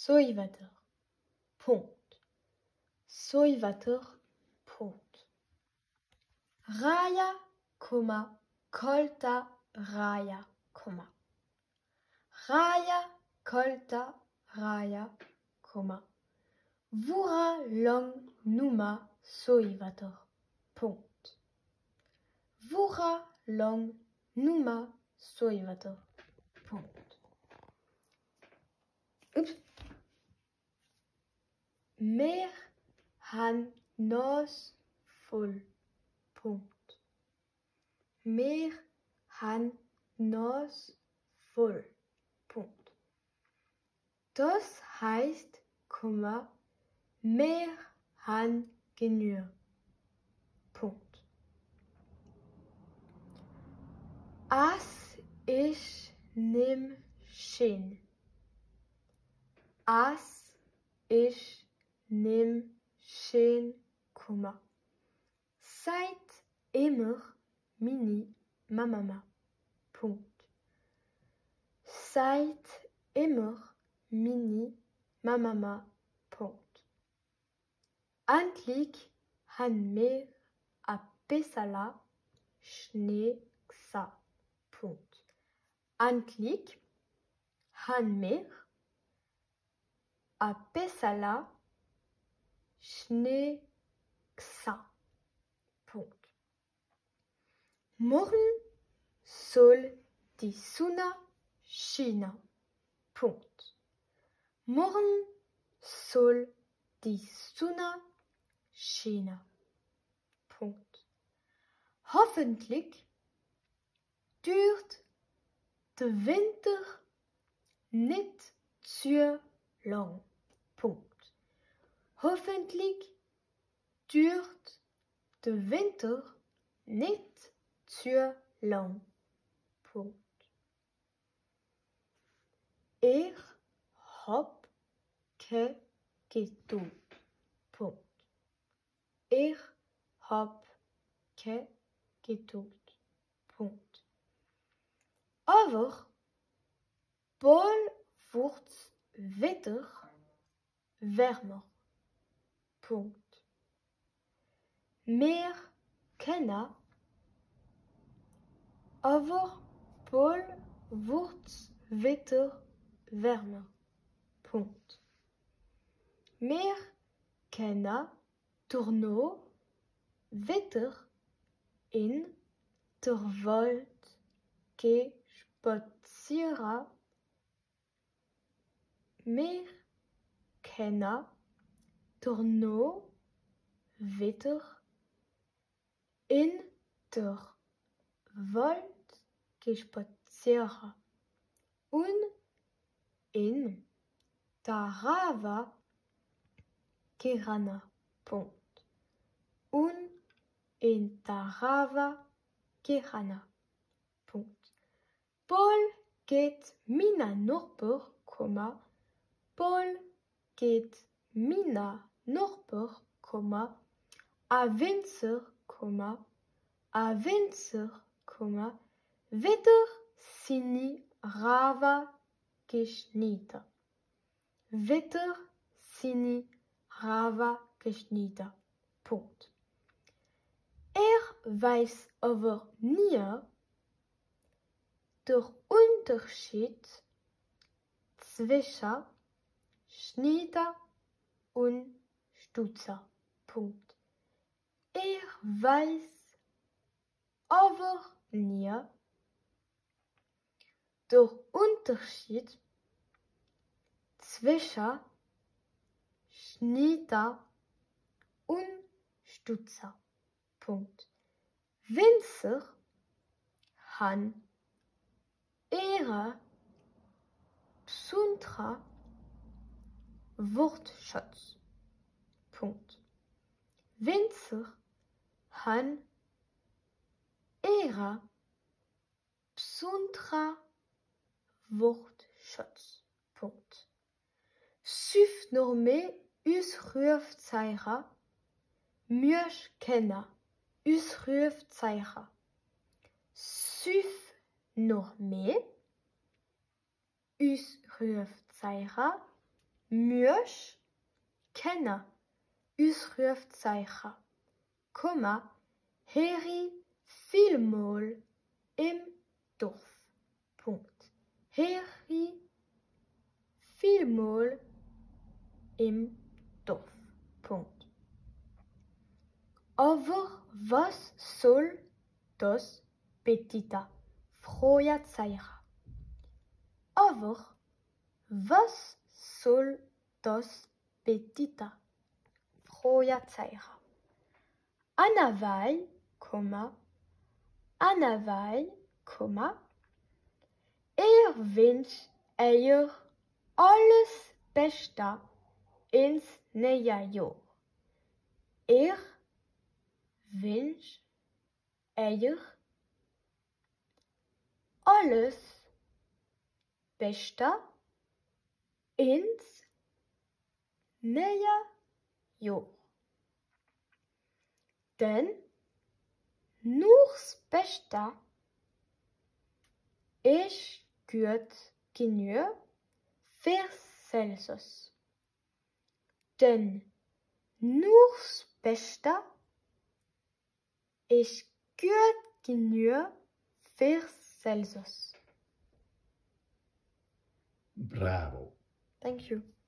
soivater. Punkt. Soivater. Punkt. Raya, kolta, raya, Raya, kolta, raya, Vura long numa soivater. Punkt. Vura long numa soivater. Punkt. Ups. Mer han nos full. Punkt. Mer han nos full. Punkt. Das heißt, mer han genug. Punkt. As ich nimm schön. As ich nimm schön, Seid immer mini Mama. Punkt. Seid immer mini Mama. Punkt. Antlik han mer a pesala schneeksa. Punkt. Antlik han mer a pesala schneeksa. Punkt. Morgen soll die Sonne scheinen. Punkt. Morgen soll die Sonne scheinen. Punkt. Hoffentlich duurt de winter nicht zu lang. Punkt. Hoffentlich duurt de winter nicht zu lang. Punkt. Hab geduld. Punkt. Hab geduld. Punkt. Aber bald wird's wieder wärmer. Punkt. Mehr kennen, aber bald wird's wieder wärmer. Punkt. Meer kennen torno wieder in der Wald spazieren. Meer kennen torno wieder in der Wald spazieren. Und in Tarava Kirana. Punkt. Und in Tarava Kirana. Punkt. Paul geht mina Nachbar, Paul geht mina Nachbar, a Winzer, wieder sini Rava geschnitten. Wieder sini Rava geschnitten. Punkt. Weiß aber nie der Unterschied zwischen Schnitter und Stutzer. Punkt. Weiß aber nie der Unterschied zwischen Schnitter und Stutzer. Punkt. Winzer han ihre besondere Wortschatz. Punkt. Winzer han ihre besondere Wortschatz. Punkt. Süf norme Usrufzeichen Mürsch kenner Usrufzeichen. Süf norme Usrufzeichen Mürsch kenna Ausrufzeichen, Heri vielmal im Dorf. Punkt. Heri vielmal im Dorf. Punkt. Aber was soll das bedeuten? Fragezeichen. Aber was soll das bedeuten? Fragezeichen. Anawei, wünscht euch alles Beste ins neue Jahr. Wünscht euch alles Beste ins neue Jahr. Denn nur das Beste ist gut genug für Celsius. Denn nur das Beste ist gut genug für Celsius. Bravo. Thank you.